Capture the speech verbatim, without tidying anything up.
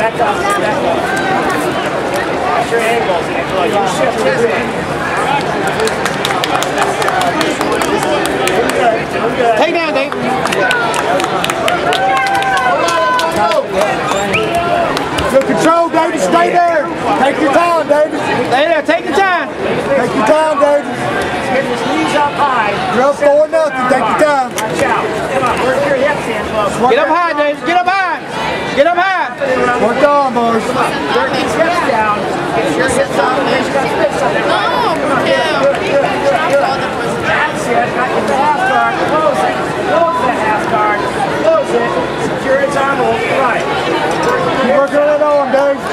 back up, back up. Watch your angles, Angelo. You shift his angle. Good, doing good. Take down, Dave. Good control, David. Stay there. Take your time, David. Stay there. Take your time. Take your time, David. Get your knees up high. You're up four nothing. Take your time. Watch out. Come on, work your hips, Angelo. Get up high, Dave. Get up high. Get up high. Work on, boys. Work these hips down. Get your hips on the bench. Got splits on it. Oh, yeah. That's it. Got the half guard. Close it. Close the half guard. Close it. Secure its arm hold. Right. Keep working on it on, Dave.